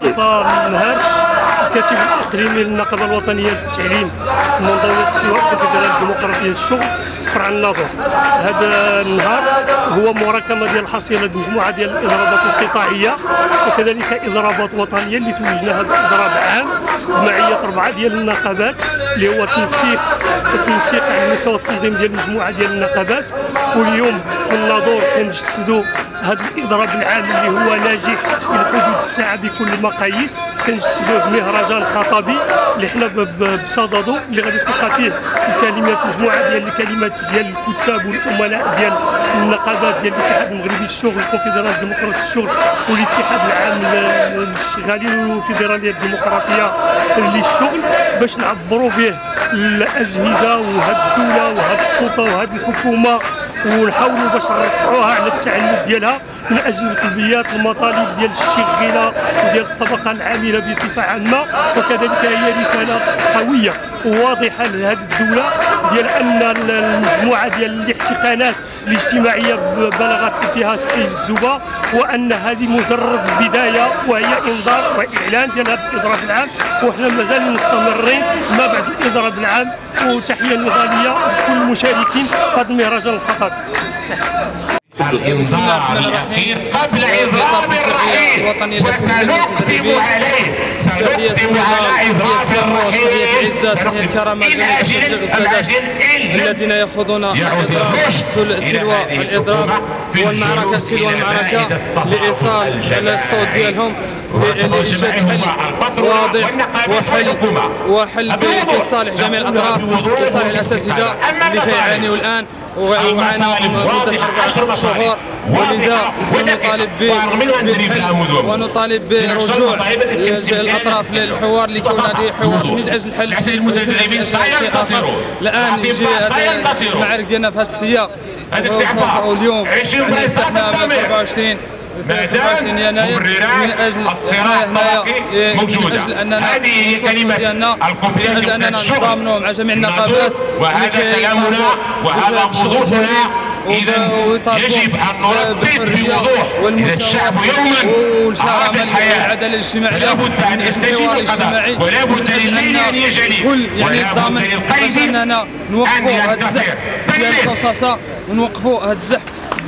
مصطفى النهار الكاتب الاقليمي للنقابه الوطنيه للتعليم منظمه الكونفدراليه الديمقراطيه للشغل فرع الناظور. هذا النهار هو مراكمه ديال الحصيله مجموعه ديال الاضرابات القطاعيه وكذلك اضرابات وطنيه اللي توجنا. هذا اضراب عام بمعيه 4 ديال النقابات اللي هو تنسيق على مستوى التنظيم ديال مجموعه ديال النقابات. واليوم في الناظور كنجسدوا هذا الاضراب العام اللي هو ناجح في حدود الساعه بكل المقاييس. كنجسدوه بمهرجان خطابي اللي حنا بصدده اللي غادي تلقى فيه الكلمات مجموعه ديال الكلمات ديال الكتاب والامناء ديال النقابات ديال الاتحاد المغربي للشغل الكونفدراليه الديمقراطيه للشغل والاتحاد العام للشغالين والفيدراليه الديمقراطيه للشغل باش نعبروا به الاجهزه وهاد الدوله وهاد السلطه وهاد الحكومه ونحاولوا باش نرفعوها على التعنت ديالها من اجل الطلبيات المطالب ديال الشغيله وديال الطبقه العامله بصفه عامه. وكذلك هي رساله قويه وواضحه لهذه الدوله ديال ان المجموعه ديال الاحتقانات الاجتماعيه بلغت فيها السيل الزبا وان هذه مجرد بدايه وهي انذار واعلان ديال هذا الاضراب العام. وحنا مازال مستمرين ما بعد الاضراب العام. وتحيه نضاليه لكل المشاركين في هذا المهرجان الخطابي. الإنذار الأخير قبل إضراب الرئيس وسنقدم عليه على إضراب الرئيس من أجل الذين يخوضون الإضراب والمعركة سلوى المعركة لإيصال الصوت ديالهم لإنشاء حل واضح وحل في صالح جميع الأطراف في صالح الأساتذة اللي كيعانيوا الآن وعانوا مدة 4 شهور. ولذا ونطالب برجوع الأطراف للحوار ليكون هذه حوار من أجل حل شيء آخر. الآن يجي المعارك ديالنا في هذا السياق واليوم احنا 24 يناير من اجل الصراع موجودة. هذه كلمة الكونفدرالية اننا نتضامنوا مع جميع النقابات وهذا كلامنا وهذا وضوحنا. إذا يجب أن نردد بوضوح إذا الشعب يوما أراد الحياة لابد أن يستجيب القضاء ولابد للليل أن يجري ولابد للقيد أن ينتصر. ديال الرصاصة ونوقفوا هذا الزحف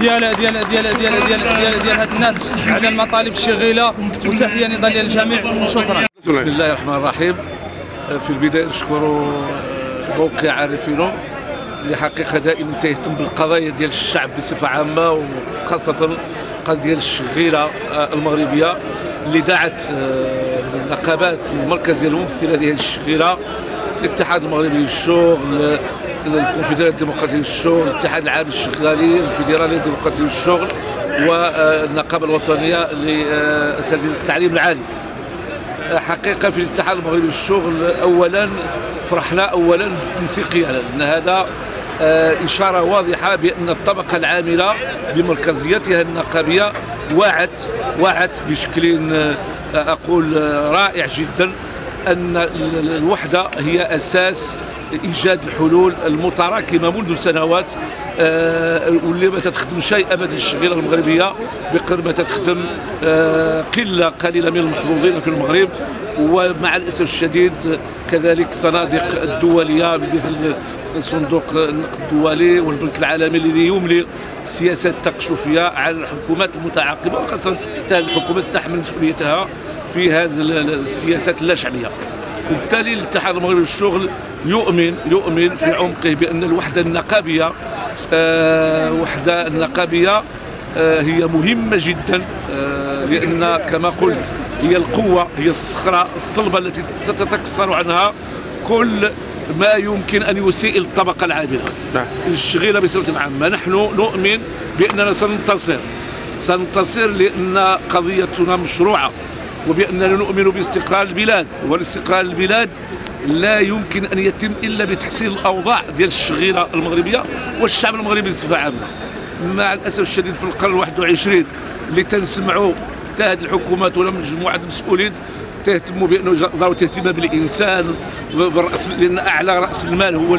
ديال هاد الناس على المطالب الشغيله. وتحيه نضاليه للجميع. شكرا. بسم الله الرحمن الرحيم. في البدايه نشكر موقع عارفينو اللي حقيقه دائما تهتم بالقضايا ديال الشعب بصفه عامه وخاصه القضيه ديال الشغيله المغربيه اللي دعت النقابات المركزيه الممثله لهذه الشغيله الاتحاد المغربي للشغل الكونفدراليه الديمقراطيه للشغل الاتحاد العام للشغالين الفيدراليه الديمقراطيه للشغل والنقابه الوطنيه لاساتذه التعليم العالي. حقيقه في الاتحاد المغربي للشغل اولا فرحنا اولا تنسيقيا لان هذا اشاره واضحه بان الطبقه العامله بمركزيتها النقابيه وعت بشكل اقول رائع جدا ان الوحده هي اساس ايجاد الحلول المتراكمه منذ سنوات واللي ما تخدم شيء ابدا الشغيله المغربيه بقدر ما تخدم قله قليله من المحظوظين في المغرب. ومع الاسف الشديد كذلك صناديق الدوليه مثل صندوق النقد الدولي والبنك العالمي الذي يملي سياسات تقشفيه على الحكومات المتعاقبه وخاصه الحكومات تحمل مسؤوليتها في هذه السياسات اللاشعبيه. وبالتالي الاتحاد المغربي للشغل يؤمن في عمقه بان الوحده النقابيه هي مهمه جدا لان كما قلت هي القوه هي الصخره الصلبه التي ستتكسر عنها كل ما يمكن ان يسيء الطبقه العامله الشغيله بصفه عامه. نحن نؤمن باننا سننتصر لان قضيتنا مشروعه وبأننا نؤمن باستقلال البلاد. والاستقلال البلاد لا يمكن أن يتم إلا بتحسين الأوضاع ديال الشغيلة المغربية والشعب المغربي بصفة عامة. مع الأسف الشديد في القرن 21 اللي تنسمعوا حتى هذه الحكومات ولا مجموعة المسؤولين تهتموا بأنه ضرورة اهتمام بالإنسان لأن أعلى رأس المال هو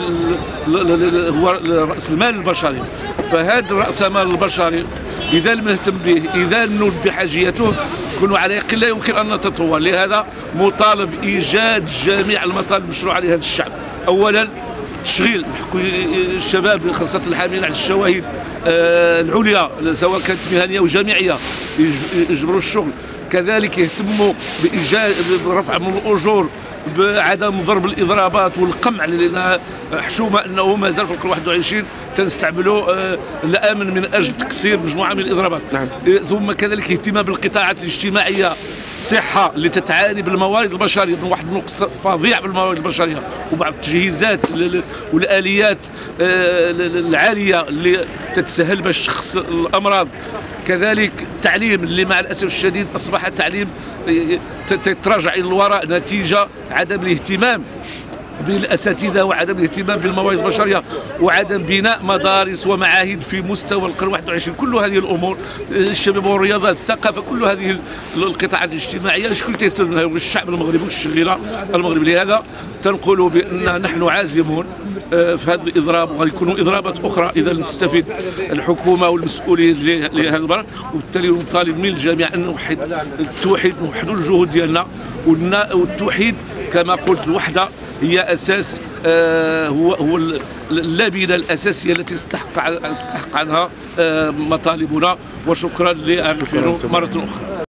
رأس المال البشري. فهذا رأس المال البشري إذا لم نهتم به إذا نود بحاجيته كونوا على يقين لا يمكن ان نتطور. لهذا مطالب ايجاد جميع المطالب المشروعه لهذا الشعب. اولا تشغيل الشباب خاصه الحاملين على الشواهد العليا سواء كانت مهنيه وجامعيه يجبروا الشغل. كذلك يهتموا برفع من الاجور، بعدم ضرب الاضرابات والقمع، لان حشومه انه ما زال في القرن 21 تنستعملوا الامن من اجل تكسير مجموعه من الاضرابات. نعم. ثم كذلك اهتمام بالقطاعات الاجتماعيه، الصحه اللي تتعاني بالموارد البشريه، واحد النقص فظيع بالموارد البشريه، وبعض التجهيزات والاليات العاليه اللي تتسهل باش تشخص الامراض. كذلك التعليم اللي مع الاسف الشديد اصبح التعليم تتراجع الى الوراء نتيجه عدم الاهتمام بالاساتذه وعدم الاهتمام بالموارد البشريه وعدم بناء مدارس ومعاهد في مستوى القرن 21. كل هذه الامور، الشباب والرياضه، الثقافه، كل هذه القطاعات الاجتماعيه شكون تيستفيد منها؟ الشعب المغربي والشغيله المغربي. لهذا تنقل بان نحن عازمون في هذا الاضراب، وغيكونوا اضرابات اخرى اذا لم تستفيد الحكومه والمسؤولين لهذا البلد. وبالتالي نطالب من الجميع ان نوحدوا الجهود ديالنا، والتوحيد كما قلت الوحده هي اساس، هو اللبنه الاساسيه التي استحق عنها مطالبنا. وشكرا لعارفين مره اخرى.